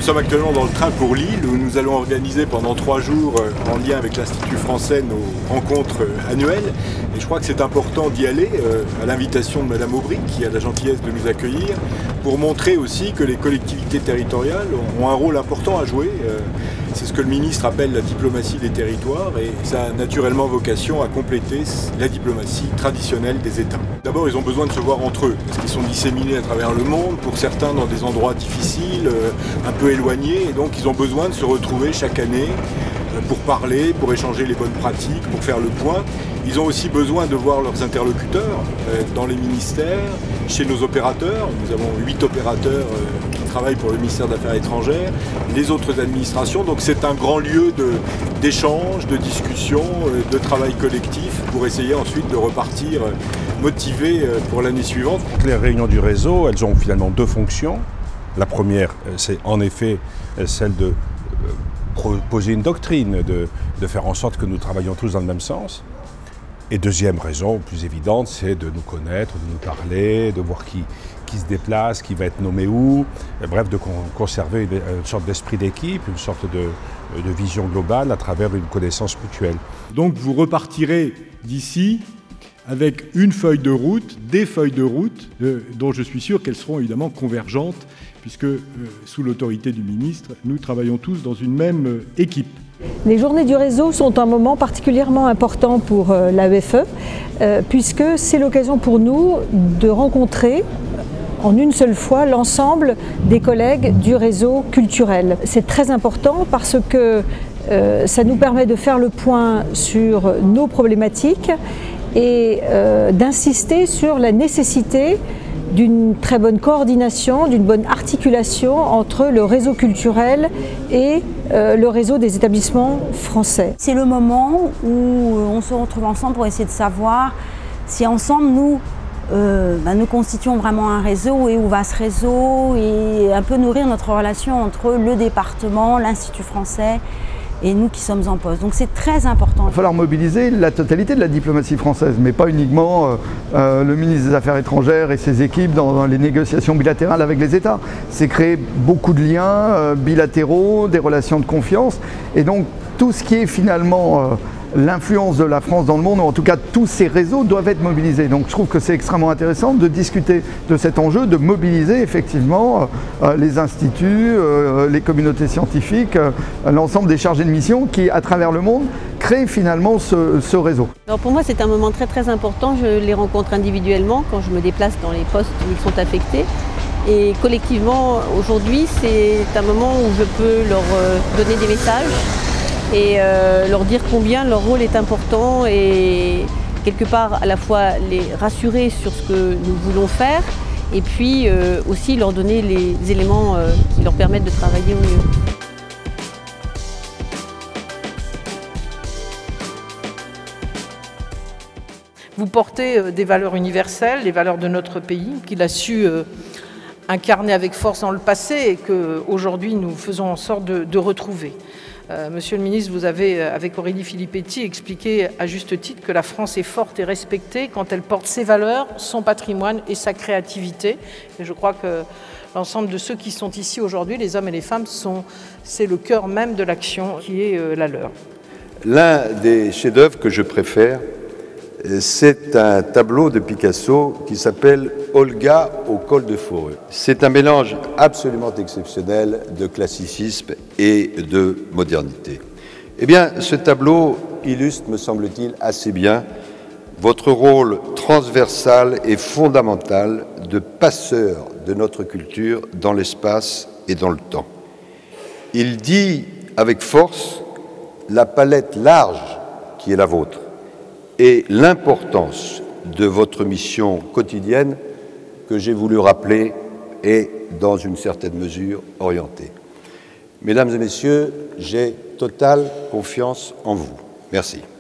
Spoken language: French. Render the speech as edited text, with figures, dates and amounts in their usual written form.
sommes actuellement dans le train pour Lille où nous allons organiser pendant 3 jours en lien avec l'Institut français nos rencontres annuelles. Et je crois que c'est important d'y aller à l'invitation de Madame Aubry qui a la gentillesse de nous accueillir pour montrer aussi que les collectivités territoriales ont un rôle important à jouer. C'est ce que le ministre appelle la diplomatie des territoires et ça a naturellement vocation à compléter la diplomatie traditionnelle des États. D'abord, ils ont besoin de se voir entre eux parce qu'ils sont disséminés à travers le monde, pour certains dans des endroits difficiles, un peu éloignés, et donc ils ont besoin de se retrouver chaque année pour parler, pour échanger les bonnes pratiques, pour faire le point. Ils ont aussi besoin de voir leurs interlocuteurs dans les ministères, chez nos opérateurs. Nous avons 8 opérateurs qui travaillent pour le ministère des Affaires étrangères, les autres administrations. Donc c'est un grand lieu d'échange, de discussion, de travail collectif pour essayer ensuite de repartir motivés pour l'année suivante. Les réunions du réseau, elles ont finalement 2 fonctions. La première, c'est en effet celle de poser une doctrine, de faire en sorte que nous travaillions tous dans le même sens. Et deuxième raison, plus évidente, c'est de nous connaître, de nous parler, de voir qui se déplace, qui va être nommé où, bref, de conserver une sorte d'esprit d'équipe, une sorte de vision globale à travers une connaissance mutuelle. Donc vous repartirez d'ici avec une feuille de route, des feuilles de route, dont je suis sûr qu'elles seront évidemment convergentes, puisque sous l'autorité du ministre, nous travaillons tous dans une même équipe. Les journées du réseau sont un moment particulièrement important pour l'AEFE, puisque c'est l'occasion pour nous de rencontrer en une seule fois l'ensemble des collègues du réseau culturel. C'est très important parce que ça nous permet de faire le point sur nos problématiques et d'insister sur la nécessité d'une très bonne coordination, d'une bonne articulation entre le réseau culturel et le réseau des établissements français. C'est le moment où on se retrouve ensemble pour essayer de savoir si ensemble nous constituons vraiment un réseau et où va ce réseau et un peu nourrir notre relation entre le département, l'Institut français et nous qui sommes en poste. Donc c'est très important. Il va falloir mobiliser la totalité de la diplomatie française, mais pas uniquement le ministre des Affaires étrangères et ses équipes dans les négociations bilatérales avec les États. C'est créer beaucoup de liens bilatéraux, des relations de confiance, et donc tout ce qui est finalement l'influence de la France dans le monde, ou en tout cas tous ces réseaux doivent être mobilisés. Donc je trouve que c'est extrêmement intéressant de discuter de cet enjeu, de mobiliser effectivement les instituts, les communautés scientifiques, l'ensemble des chargés de mission qui, à travers le monde, créent finalement ce réseau. Alors pour moi c'est un moment très très important, je les rencontre individuellement quand je me déplace dans les postes où ils sont affectés. Et collectivement, aujourd'hui, c'est un moment où je peux leur donner des messages et leur dire combien leur rôle est important et quelque part à la fois les rassurer sur ce que nous voulons faire et puis aussi leur donner les éléments qui leur permettent de travailler au mieux. Vous portez des valeurs universelles, les valeurs de notre pays, qu'il a su incarner avec force dans le passé et qu'aujourd'hui nous faisons en sorte de retrouver. Monsieur le ministre, vous avez, avec Aurélie Filippetti, expliqué à juste titre que la France est forte et respectée quand elle porte ses valeurs, son patrimoine et sa créativité. Et je crois que l'ensemble de ceux qui sont ici aujourd'hui, les hommes et les femmes, c'est le cœur même de l'action qui est la leur. L'un des chefs-d'œuvre que je préfère, c'est un tableau de Picasso qui s'appelle « Olga au col de fourrure ». C'est un mélange absolument exceptionnel de classicisme et de modernité. Eh bien, ce tableau illustre, me semble-t-il, assez bien votre rôle transversal et fondamental de passeur de notre culture dans l'espace et dans le temps. Il dit avec force la palette large qui est la vôtre et l'importance de votre mission quotidienne que j'ai voulu rappeler et, dans une certaine mesure, orienter. Mesdames et messieurs, j'ai totale confiance en vous. Merci.